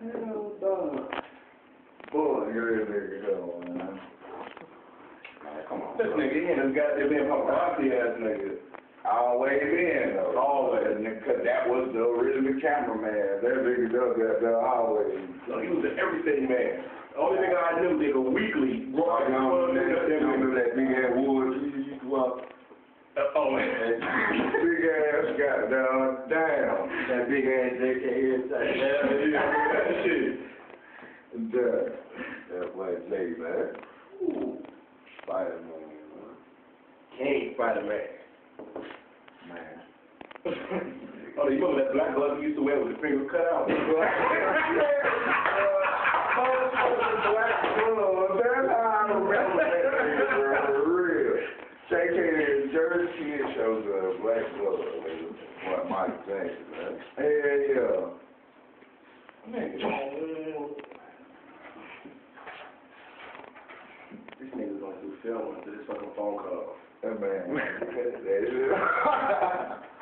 Hell no. Boy, you're a nigga go, man. Man, come on. This nigga in this goddamn paparazzi ass nigga. Always in, though. Always. Because that was the original cameraman. That nigga does that always. No, he was an everything man. The only nigga I knew did a weekly. You remember that big ass wood you used to walk? Oh, Big ass got down. That big ass JK inside. yeah, shit. That boy Jay, man. Ooh. Spider-Man, man. King Spider-Man. Man. Oh, you remember that black glove he used to wear with the fingers cut out? That's how I remember that, bro. Real. JK Jersey Kid shows a black glove. What Mike Jackson, man. Hell yeah. Man, come on, man. This nigga's gonna do film until this fucking phone call. That man.